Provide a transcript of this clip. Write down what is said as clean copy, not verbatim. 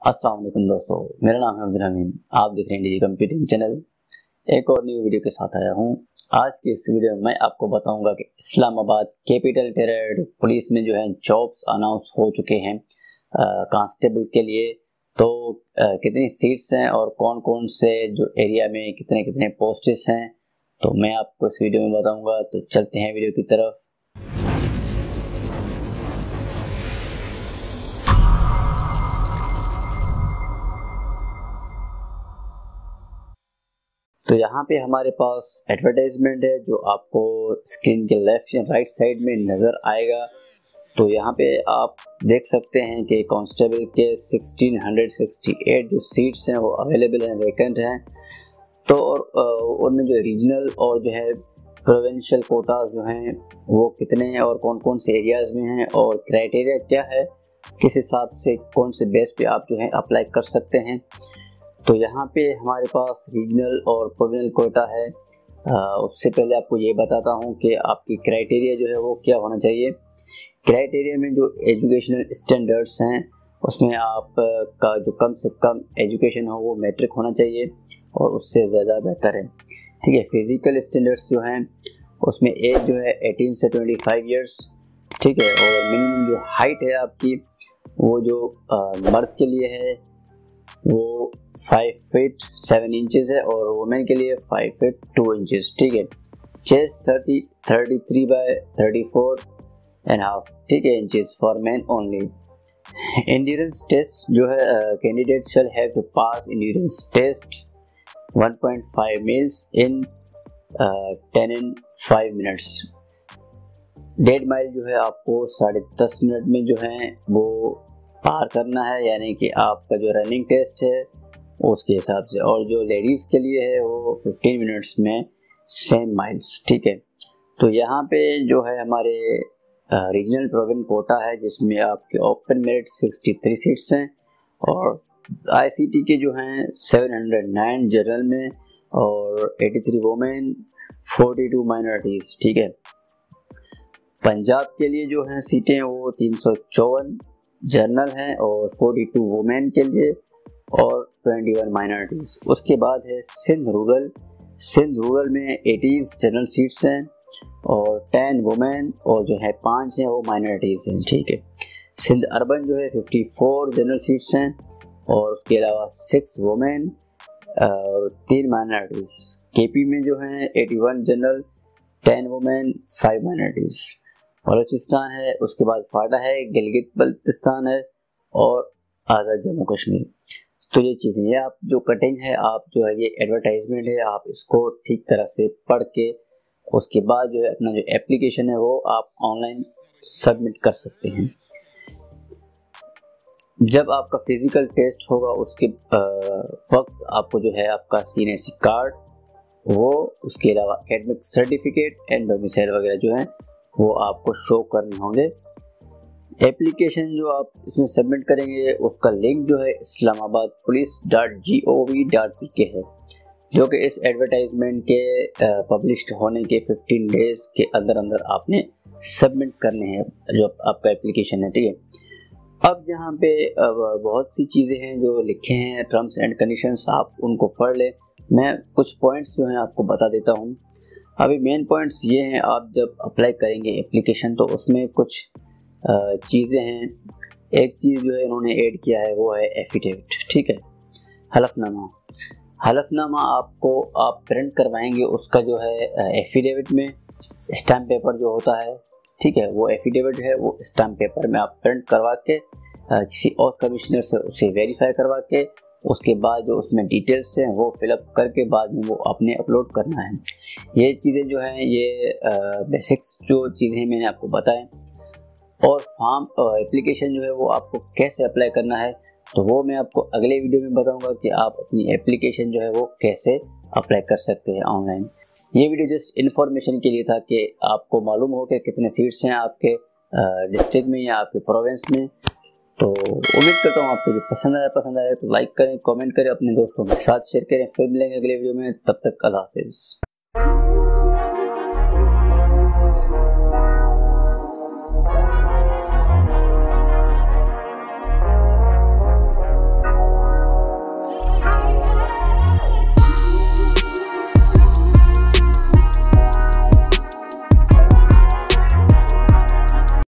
अस्सलाम वालेकुम दोस्तों, मेरा नाम है अब्दुल हमीद। आप देख रहे हैं डिजी कंप्यूटिंग चैनल। एक और न्यू वीडियो के साथ आया हूं। आज की इस वीडियो में मैं आपको बताऊंगा कि इस्लामाबाद कैपिटल टेररिस्ट पुलिस में जो है जॉब्स अनाउंस हो चुके हैं कांस्टेबल के लिए। तो कितनी सीट्स हैं और कौन कौन से जो एरिया में कितने कितने पोस्टेस हैं, तो मैं आपको इस वीडियो में बताऊंगा। तो चलते हैं वीडियो की तरफ। तो यहाँ पे हमारे पास एडवर्टाइजमेंट है जो आपको स्क्रीन के लेफ्ट या राइट साइड में नज़र आएगा। तो यहाँ पे आप देख सकते हैं कि कांस्टेबल के 1668 जो सीट्स हैं वो अवेलेबल हैं, वैकेंट हैं। तो उनमें जो रीजनल और जो है प्रोविंशियल कोटास जो हैं वो कितने हैं और कौन कौन से एरियाज़ में हैं और क्राइटेरिया क्या है, किस हिसाब से कौन से बेस पे आप जो है अप्लाई कर सकते हैं। तो यहाँ पे हमारे पास रीजनल और प्रोविंशियल कोटा है। उससे पहले आपको ये बताता हूँ कि आपकी क्राइटेरिया जो है वो क्या होना चाहिए। क्राइटेरिया में जो एजुकेशनल स्टैंडर्ड्स हैं उसमें आप का जो कम से कम एजुकेशन हो वो मैट्रिक होना चाहिए और उससे ज़्यादा बेहतर है। ठीक है। फिज़िकल स्टैंडर्ड्स जो हैं उसमें एज जो है 18 से 25 ईयर्स। ठीक है। और मिनिमम जो हाइट है आपकी वो जो मर्द के लिए है वो 5 फीट 7 इंचेस है और वुमेन के लिए 5 फीट 2 इंचेस। ठीक है। चेस्ट 33 बाय 34 एंड हाफ, ठीक है, inches for men only. Endurance test जो है candidate shall have to pass endurance test 1.5 miles in 10 and 5 minutes. 1.5 mile जो है आपको 10.5 मिनट में जो है वो पार करना है, यानी कि आपका जो रनिंग टेस्ट है उसके हिसाब से। और जो लेडीज़ के लिए है वो 15 मिनट्स में सेम माइल्स। ठीक है। तो यहाँ पे जो है हमारे रीजनल प्रोविंशियल कोटा है जिसमें आपके ओपन मेरिट 63 सीट्स हैं और आईसीटी के जो हैं 709 जनरल में और 83 वुमेन 42 माइनॉरिटीज़। ठीक है। पंजाब के लिए जो हैं सीटें वो 354 जनरल हैं और 42 वुमेन के लिए और 21 माइनॉरिटीज़। उसके बाद है सिंध रूरल में 80 जनरल सीट्स हैं और 10 वुमेन और जो है 5 हैं वो माइनॉरिटीज़ हैं। ठीक है। सिंध अर्बन जो है 54 जनरल सीट्स हैं और उसके अलावा 6 वुमेन और 3 माइनॉरिटीज़। केपी में जो है 81 जनरल 10 वुमेन 5 माइनॉरिटीज़। बलूचिस्तान है, उसके बाद फाटा है, गिलगित बल्तिस्तान है और आज़ाद जम्मू कश्मीर। तो ये चीज़ें, ये आप जो कटिंग है, आप जो है ये एडवर्टाइजमेंट है, आप इसको ठीक तरह से पढ़ के उसके बाद जो है अपना जो एप्लीकेशन है वो आप ऑनलाइन सबमिट कर सकते हैं। जब आपका फिजिकल टेस्ट होगा उसके वक्त आपको जो है आपका सीएनएसी कार्ड वो, उसके अलावा एकेडमिक सर्टिफिकेट एंड डोमिसाइल वगैरह जो है वो आपको शो करने होंगे। एप्लीकेशन जो आप इसमें सबमिट करेंगे उसका लिंक जो है islamabadpolice.gov.pk है, जो कि इस एडवर्टाइजमेंट के पब्लिश्ड होने के 15 डेज के अंदर अंदर आपने सबमिट करने हैं जो आपका एप्लीकेशन है। ठीक है। अब यहाँ पे बहुत सी चीज़ें हैं जो लिखे हैं, टर्म्स एंड कंडीशंस, आप उनको पढ़ लें। मैं कुछ पॉइंट्स जो हैं आपको बता देता हूँ। अभी मेन पॉइंट्स ये हैं, आप जब अप्लाई करेंगे एप्लीकेशन तो उसमें कुछ चीज़ें हैं। एक चीज़ जो है इन्होंने ऐड किया है वो है एफिडेविट। ठीक है। हलफनामा आपको आप प्रिंट करवाएंगे, उसका जो है एफिडेविट में स्टैम्प पेपर जो होता है, ठीक है, वो एफिडेविट है वो स्टैम्प पेपर में आप प्रिंट करवा के किसी और कमिश्नर से उसे वेरीफाई करवा के उसके बाद जो उसमें डिटेल्स हैं वो फिलअप करके बाद में वो आपने अपलोड करना है। ये चीज़ें जो हैं ये बेसिक्स जो चीज़ें मैंने आपको बताएं। और फॉर्म एप्लीकेशन जो है वो आपको कैसे अप्लाई करना है तो वो मैं आपको अगले वीडियो में बताऊंगा कि आप अपनी एप्लीकेशन जो है वो कैसे अप्लाई कर सकते हैं ऑनलाइन। ये वीडियो जस्ट इन्फॉर्मेशन के लिए था कि आपको मालूम हो कि कितने सीट्स हैं आपके डिस्ट्रिक्ट में या आपके प्रोविंस में। तो उम्मीद करता हूँ आपको जो पसंद आया तो लाइक करें, कमेंट करें, अपने दोस्तों के साथ शेयर करें। फिर मिलेंगे अगले वीडियो में, तब तक अल्लाह हाफिज़।